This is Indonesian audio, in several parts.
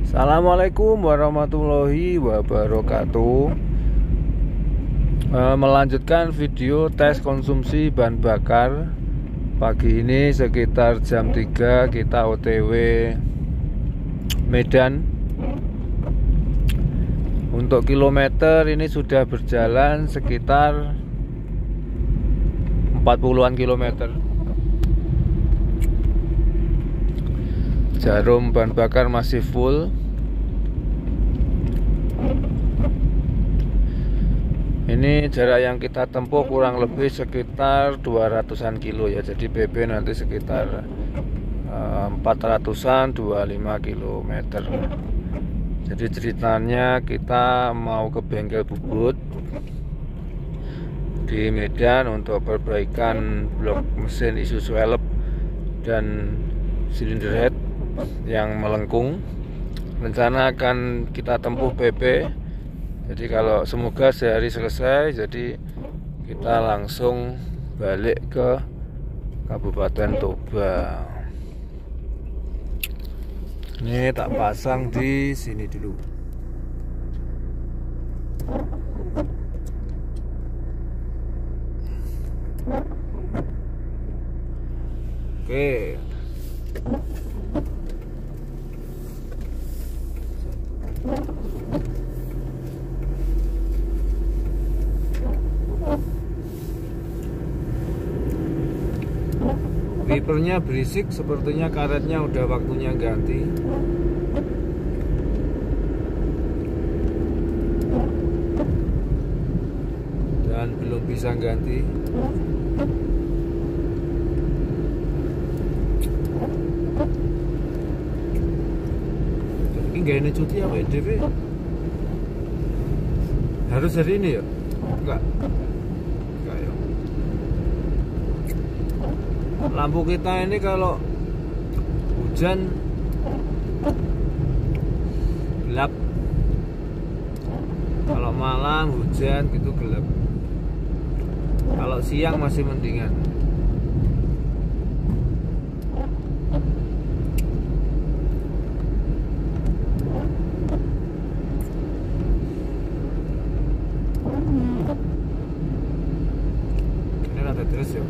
Assalamualaikum warahmatullahi wabarakatuh. Melanjutkan video tes konsumsi bahan bakar. Pagi ini sekitar jam 3 kita OTW Medan. Untuk kilometer ini sudah berjalan sekitar 40-an kilometer. Jarum bahan bakar masih full. Ini jarak yang kita tempuh kurang lebih sekitar 200-an kilo ya. Jadi BB nanti sekitar 400-an 25 km. Jadi ceritanya kita mau ke bengkel bubut di Medan untuk perbaikan blok mesin Isuzu Elf dan silinder head yang melengkung. Rencana akan kita tempuh PP. Jadi kalau semoga sehari selesai, jadi kita langsung balik ke Kabupaten Toba. Ini tak pasang di sini dulu. Oke. Wipernya berisik, sepertinya karetnya udah waktunya ganti. Dan belum bisa ganti. Ini gak ini cuti apa DV? Harus hari ini ya? Enggak. Lampu kita ini kalau hujan gelap, kalau malam hujan gitu gelap, kalau siang masih mendingan. Ini rada terus ya.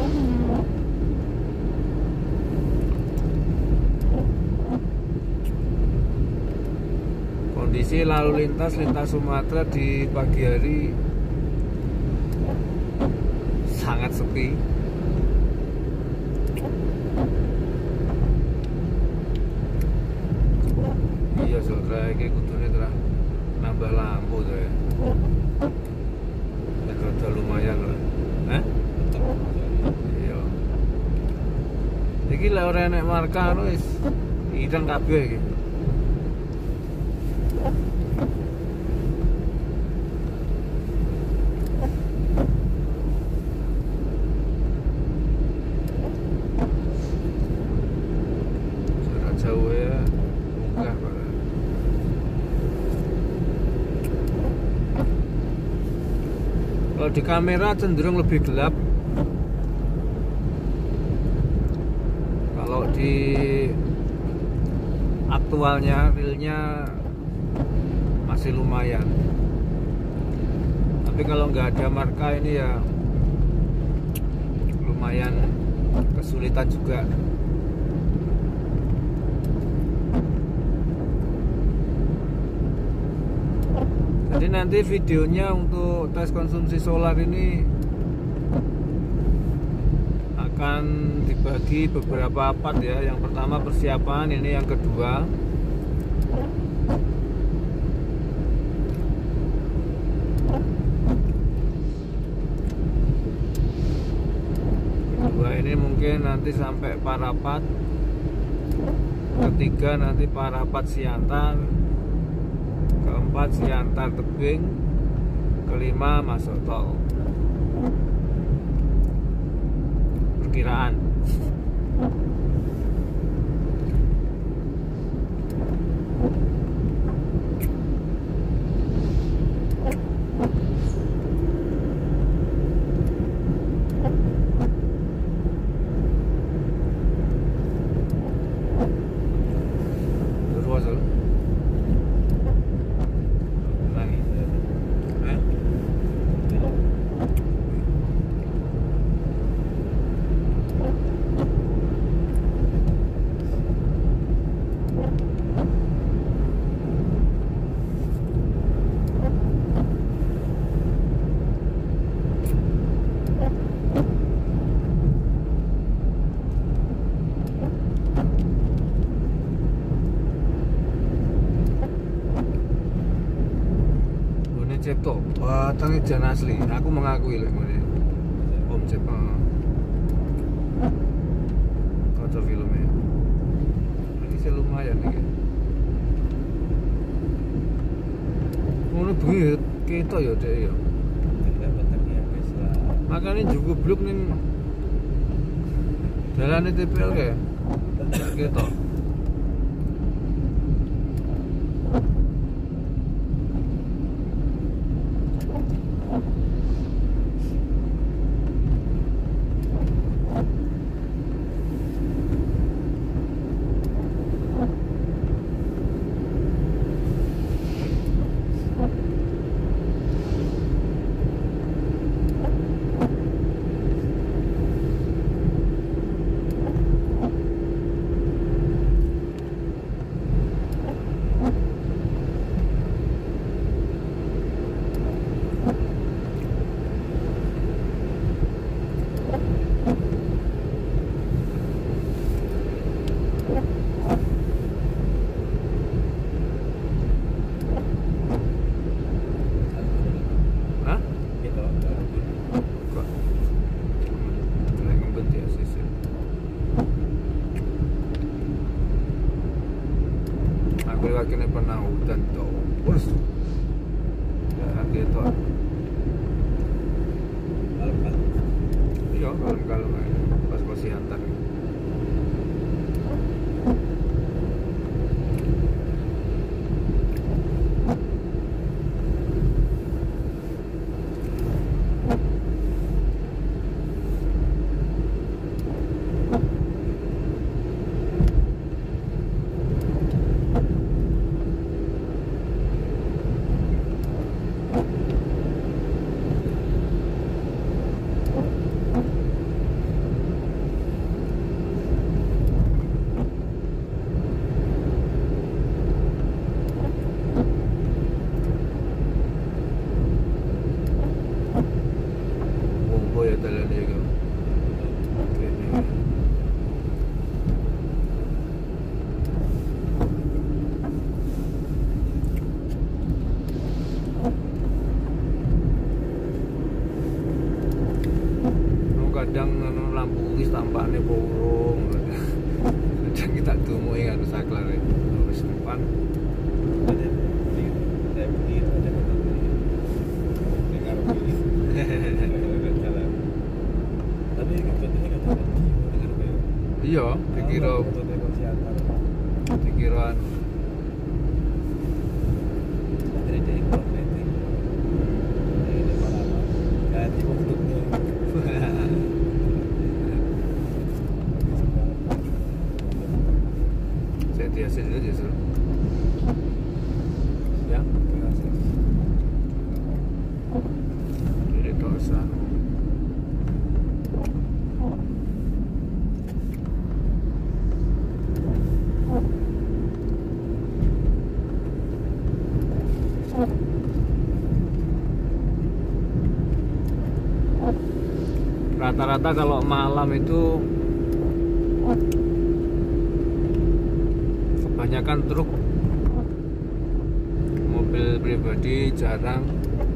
Kondisi lalu lintas Sumatera di pagi hari sangat sepi. Iya saudara, kayak kudune terah nambah lampu tuh ya. Udah lumayan lah. Iya. Iki lek ora enek marka wis ireng kabeh iki. Jauh ya, munggah Pak. Kalau di kamera cenderung lebih gelap. Kalau di aktualnya realnya masih lumayan. Tapi kalau nggak ada marka ini ya lumayan kesulitan juga. Jadi nanti videonya untuk tes konsumsi solar ini akan dibagi beberapa part ya. Yang pertama persiapan, ini yang kedua ini mungkin nanti sampai Parapat, ketiga nanti Parapat Siantar, keempat Siantar Tebing, kelima masuk tol. Perkiraan. Terus ketok batangnya jan asli. Aku mengakui lek ngene. Om Cep. Kaca filmnya. Ini sih lumayan iki. Ngono bengi ketok ya Dek ya. Makanya juga blok ning dalane TPL kayak ketok. Kene pernah hutan tuh, terus ya gitu. Kalem-kalem. Iya, kalem-kalem pas masih antar. Kadang lampu wis tampakne burung. Kadang kita tumuhi harus saklar wis depan. Iya, pikiran saya hasil aja sih. Ya, jadi dosa. Rata-rata kalau malam itu kebanyakan truk, mobil pribadi jarang.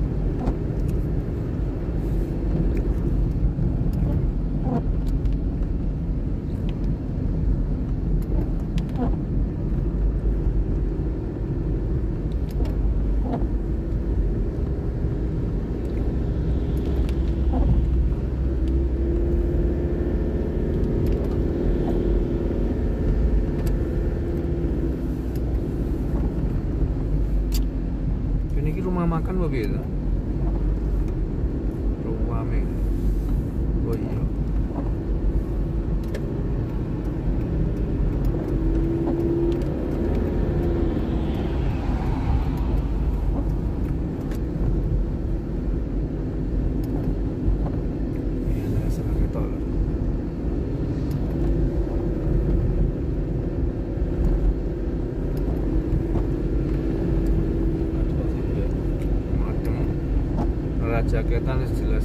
Ini rumah makan apa gitu? Rumah ming. Oh iya. Jaketan jelas.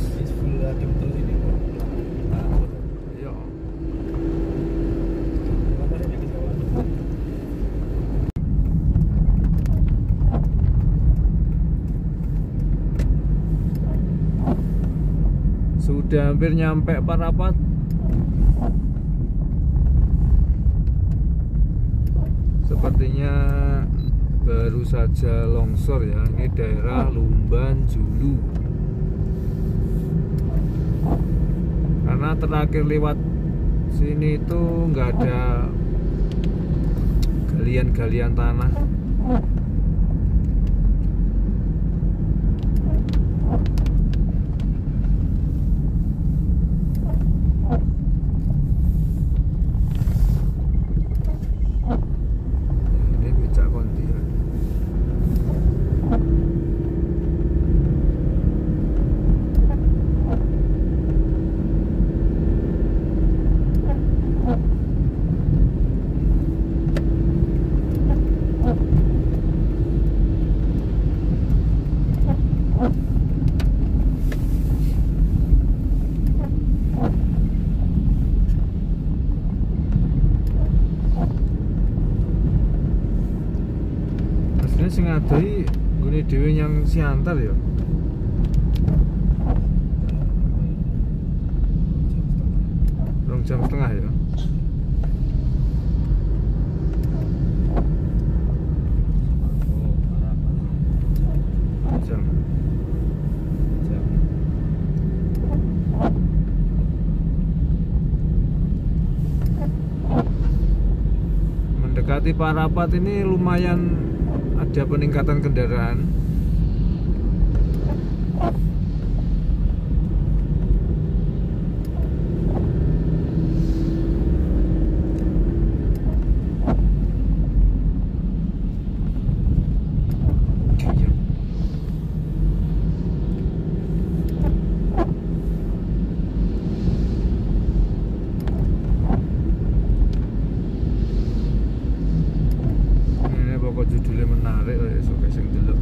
Iya. udah hampir nyampe Parapat. Sepertinya baru saja longsor ya. Ini daerah Lumban Julu. Karena terakhir lewat sini itu nggak ada galian-galian tanah. Sing ngadoi gune dhewe yang Siantar ya. Rong jam setengah ya. Jam. Mendekati Parapat ini lumayan ada peningkatan kendaraan. Judulnya menarik lah ya, so sing delok.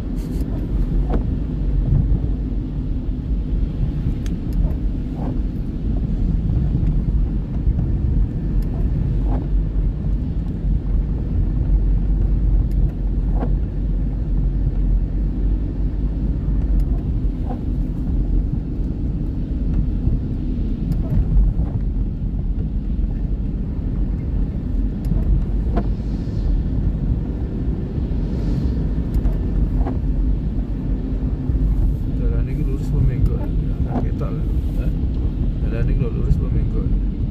Jalan ini lurus Pemenggo.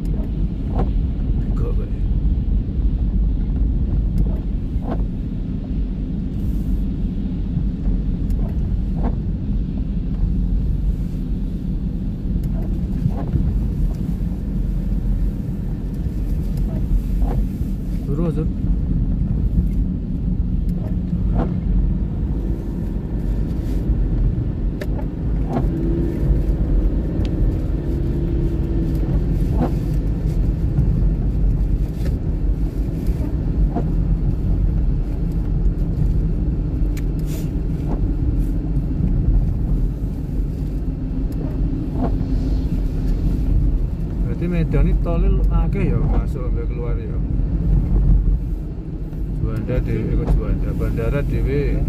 Bego banget. Lurus tuh. Medan ini tolnya akeh ya, masuk sampai keluar ya. Juanda dewe, kok Juanda, bandara dewe.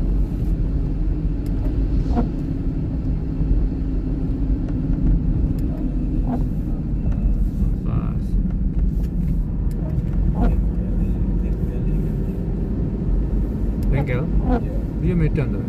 Pas. Bengkel? Iya Medan tuh.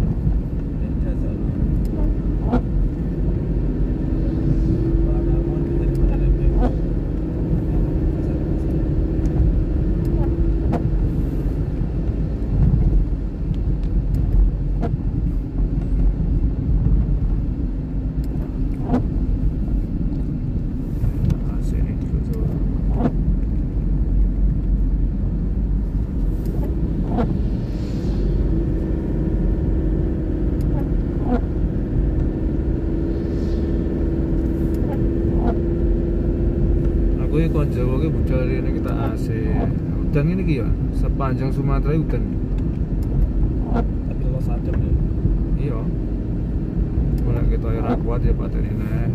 Kuwi kon Jawa ki budal rene kita AC. Udan ngene iki ya, sepanjang Sumatera udan. Tapi lo sadar ya. Iya. Mulai kita ora kuat ya pateni nek.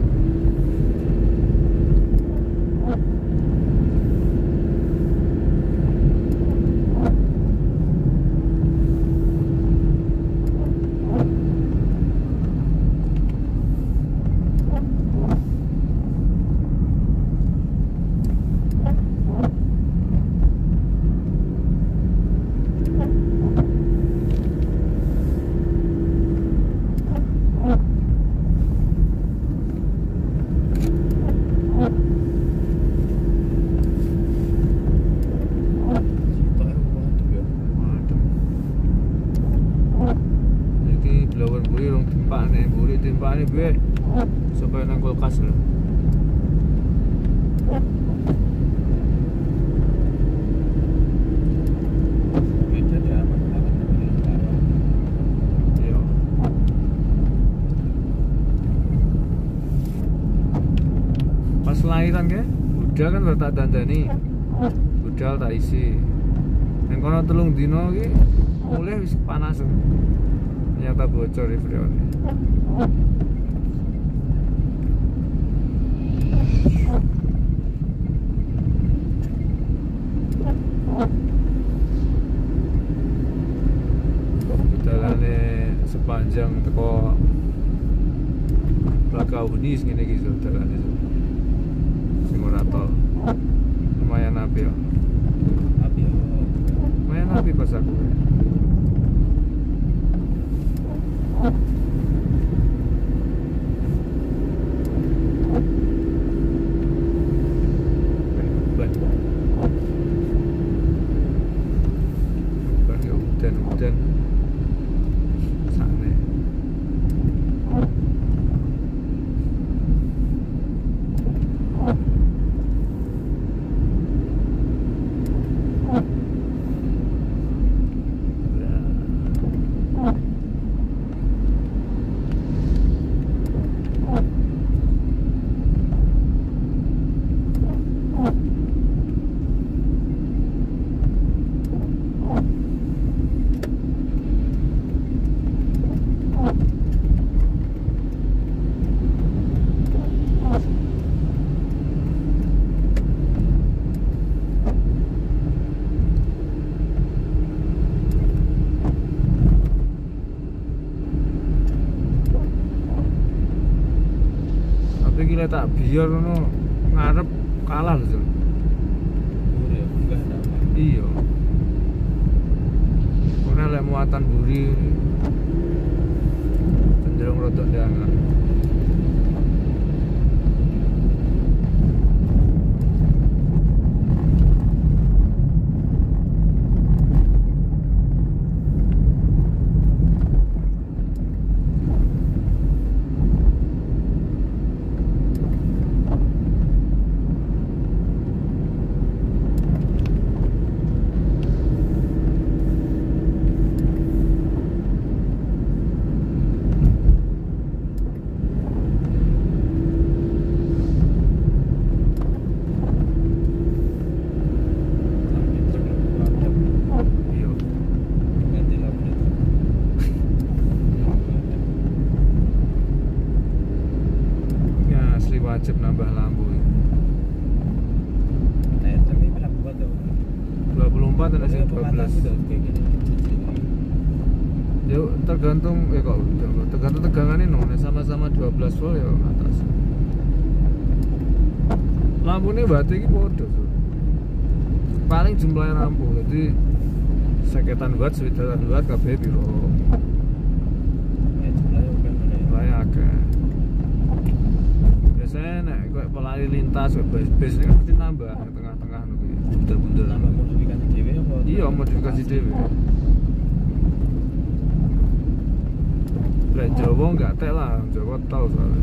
makanya gue supaya nang kulkas lho. Iya. Pas lahiran ke, budal kan tak dandani, budal tak isi. Yang kono 3 dino ki mulai wis panas. Ternyata bocor di freonnya. Jalannya sepanjang teko Bakauheni ngene iki lho dalane. Sing ora tol. Lumayan api ya. Lumayan api pas aku. Hujan sana. Gila tak biar no ngarep kalah lho. Iya. Ora lek muatan buri cenderung rodok ndangan. Wajib nambah lampu. Tapi berapa buat tuh? 24 dan sing 12. Yo tergantung tergantung tegangannya no. Sama-sama 12 volt ya atas. Lampunya berarti iki podo. Paling jumlahnya lampu. Jadi 50 watt, 100 watt kabeh piro. Jumlahnya akeh. Biasanya nek koyo pelari lintas bis ini kan mesti nambah yang tengah-tengah niku ya. Bundel-bundel. Nambah modifikasi dhewe apa? Iya, modifikasi dhewe. Lek Jawa enggak tek lah, Jawa tau soalnya.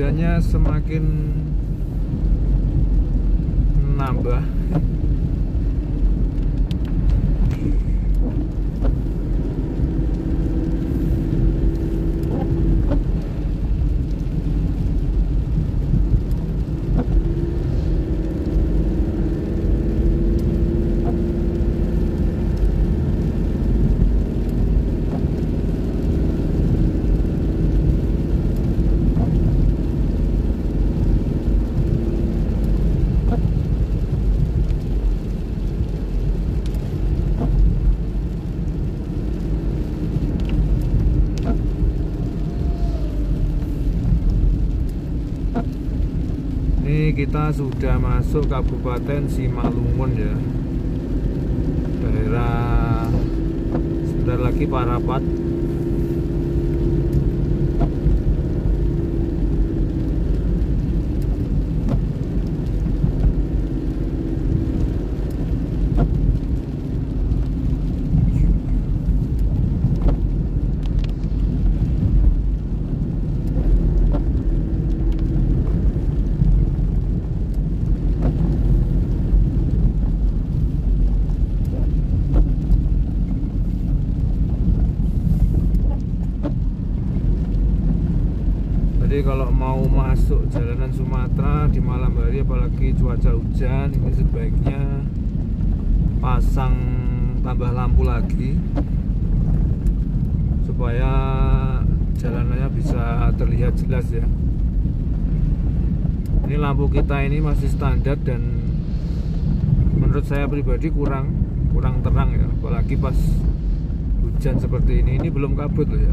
hujannya semakin nambah. Ini kita sudah masuk Kabupaten Simalungun ya, daerah sebentar lagi Parapat. Jadi kalau mau masuk jalanan Sumatera di malam hari, apalagi cuaca hujan, ini sebaiknya pasang tambah lampu lagi supaya jalanannya bisa terlihat jelas ya. Ini lampu kita ini masih standar dan menurut saya pribadi kurang terang ya, apalagi pas hujan seperti ini belum kabut loh ya.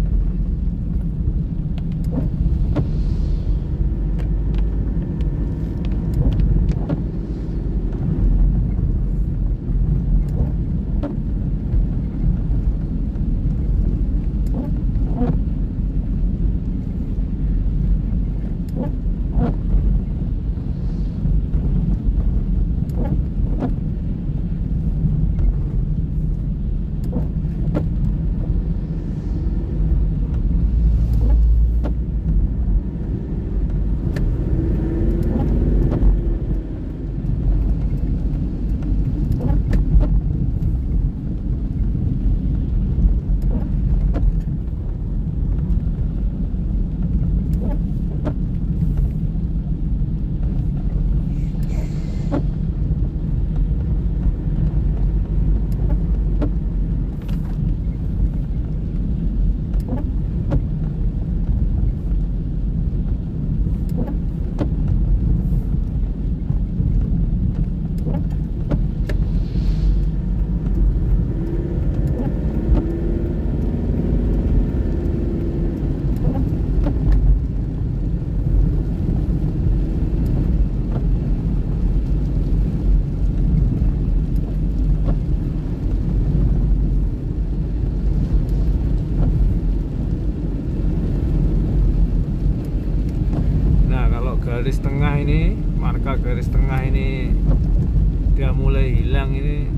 Garis tengah ini, marka garis tengah ini udah mulai hilang, ini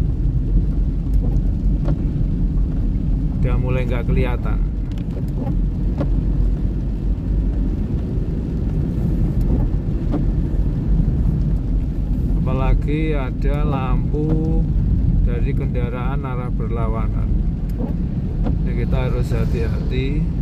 udah mulai nggak kelihatan. Apalagi ada lampu dari kendaraan arah berlawanan, jadi kita harus hati-hati.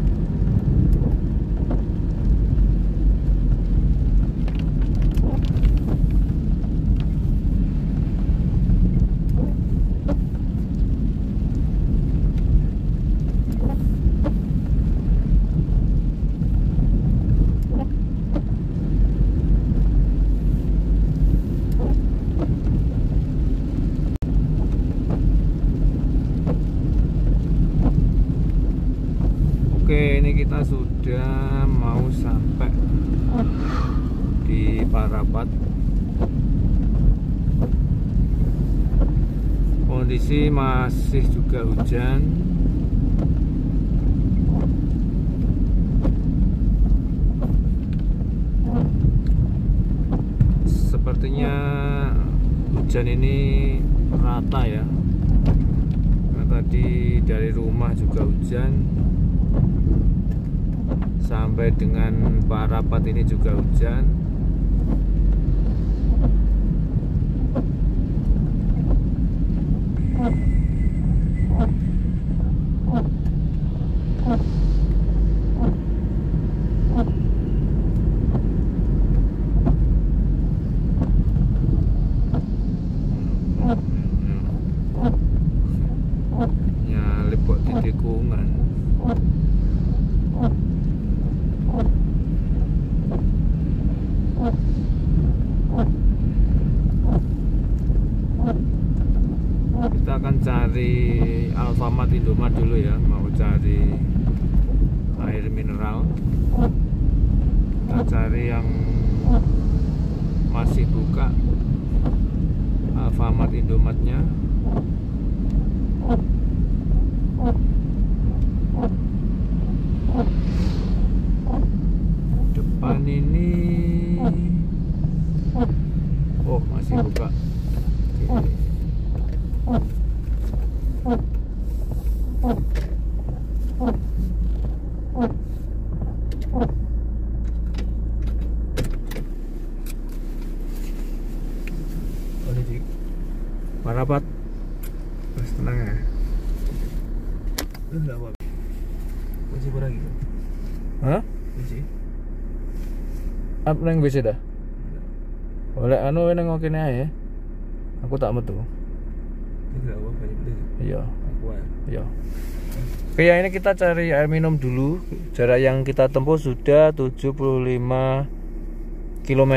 Oke, ini kita sudah mau sampai di Parapat. Kondisi masih juga hujan. Sepertinya hujan ini rata ya. Nah, tadi dari rumah juga hujan. sampai dengan Pak Rapat ini juga hujan. Nyalip kok di tikungan. Kita akan cari Alfamart Indomaret dulu ya, mau cari air mineral. Kita cari yang masih buka, Alfamart Indomaretnya. Depan ini, oh masih buka. Oke. Pak Rapat, mas tenang ya. Enggak apa. Kunci berapa gitu? Hah? Kunci? Apa neng bisa dah? Oleh anu neng oke nih ya. Aku tak metu. Enggak apa banyak deh. Iya. Aku ya. Iya. Oke ya, ini kita cari air minum dulu. Jarak yang kita tempuh sudah 75 km.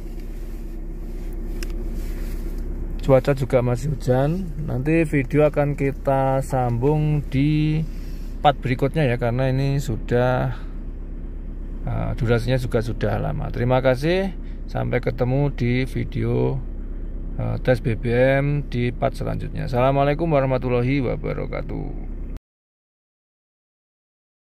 Cuaca juga masih hujan. Nanti video akan kita sambung di part berikutnya ya, karena ini sudah durasinya juga sudah lama. Terima kasih. Sampai ketemu di video tes BBM di part selanjutnya. Assalamualaikum warahmatullahi wabarakatuh.